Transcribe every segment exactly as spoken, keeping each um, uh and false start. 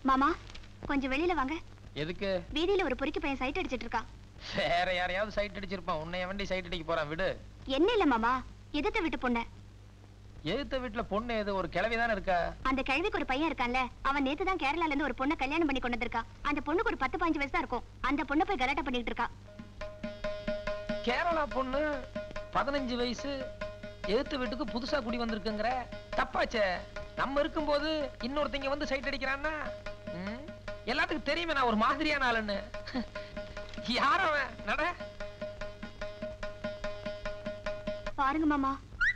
மாமா கொஞ்சம் வெளியில வாங்க. எதுக்கு? வீதியில ஒரு பொறுக்கி பையன் சைட் அடிச்சிட்டு இருக்கான். வேற யாரையாவது சைட் அடிச்சிருப்பான். உன்னை வண்டி சைட் அடிக்க போறான், விடு. என்ன இல்ல மாமா, எதிர்த்த வீட்டு பொண்ணு. எதிர்த்த வீட்டுல பொண்ணு எது? ஒரு கிழவி தானே இருக்கா? அந்த கிழவிக்கு ஒரு பையன் இருக்கான்ல, அவன் நேத்து தான் கேரளால இருந்து ஒரு பொண்ணை கல்யாணம் பண்ணி கொண்டு வந்திருக்கா. அந்த பொண்ணுக்கு ஒரு பத்து பாஞ்சு வயசு தான் இருக்கும். அந்த பொண்ணை போய் கலாட்டா பண்ணிட்டு இருக்கா. கேரளா பொண்ணு பதினஞ்சு வயசு எதிர்த்த வீட்டுக்கு புதுசா குடி வந்திருக்குங்கிற? தப்பாச்சே. நம்ம இருக்கும்போது இன்னொருத்தங்க வந்து சைட் அடிக்கிறான்னா எல்லாத்துக்கும் தெரியுமே நான் ஒரு மாதிரியான ஆளுன்னு. யார் அவன்? நட பாருங்க மாமா.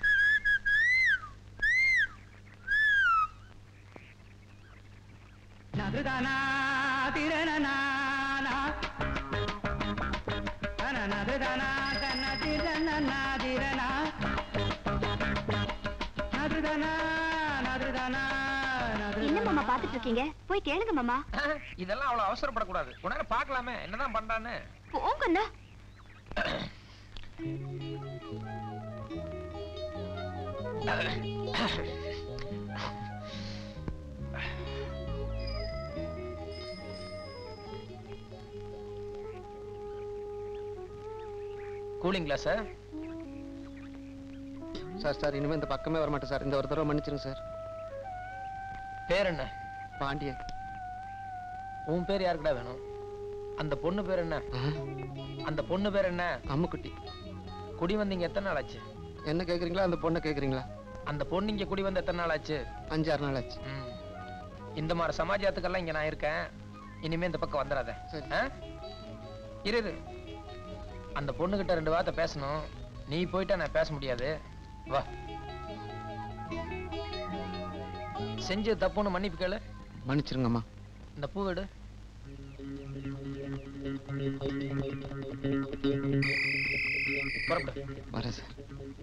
நதுதானா திரணனா நதுதானா தன திரணனா திரணா நதுதானா நதுதானா. என்ன மாமா பாத்துட்டு இருக்கீங்க? போய் கேளுங்க மாமா. இதெல்லாம் அவ்வளவு அவசரப்படக்கூடாது. உடனே பாக்கலாமே என்னதான் பண்றான்னு. போங்கண்ணா. Cooling glass sir. சார் இனிமே இந்த பக்கமே வர மாட்டேன் சார். இந்த ஒரு தடவை மன்னிச்சிருங்க சார். பேர் என்ன? பாண்டியன். உன் பேர் யாருக்குடா வேணும்? அந்த பொண்ணு பேர் என்ன? அந்த பொண்ணு பேர் என்ன? அம்முக்குட்டி. குடி வந்தீங்க எத்தனை நாள் ஆச்சு? என்ன கேக்குறீங்களா அந்த பொண்ணை கேக்குறீங்களா? அந்த பொண்ணு இங்க குடி வந்து எத்தனை நாள் ஆச்சு? அஞ்சு ஆறு நாள் ஆச்சு. இந்த மாதிரி சமாஜத்துக்கெல்லாம் இங்க நான் இருக்கேன். இனிமே இந்த பக்கம் வந்துடாத. இரு, அந்த பொண்ணு கிட்ட ரெண்டு வார்த்தை பேசணும். நீ போயிட்டா நான் பேச முடியாது. வா. செஞ்ச தப்புன்னு மன்னிப்பு கேளு. மன்னிச்சிருங்கம்மா. இந்த பூ எடு. வரேன் சார்.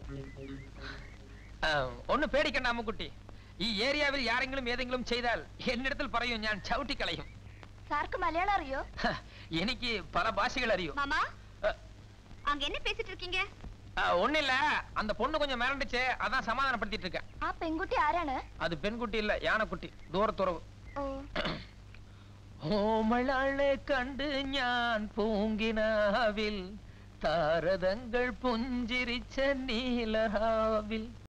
ஒண்ணு பேடிக்கண்ட அம்முக்குட்டி. ஏரியாவில் யாரெങ്കിലും ஏதெങ്കിലും செய்தால் என்னிடத்தில் പറയും ഞാൻ ചവിട്ടി കളയും. சாருக்கு மலையாளம் அறியோ? எனக்கு பல பாஷைகள் அறியும். மாமா அங்க என்ன பேசிட்டு இருக்கீங்க? ஒண்ணு இல்ல, அந்த பொண்ணு கொஞ்சம் மிரண்டுச்சு, அதான் சமாதானப்படுத்திட்டு இருக்கேன். ஆ பெண்குட்டி ஆரானு? அது பெண்குட்டி இல்ல, யானைக்குட்டி. தூரத்துறவு. ഓമളാളെ കണ്ട് ഞാൻ പൂങ്കിനാവിൽ താരതങ്ങൾ പുഞ്ചിരിച്ച നീലറാവിൽ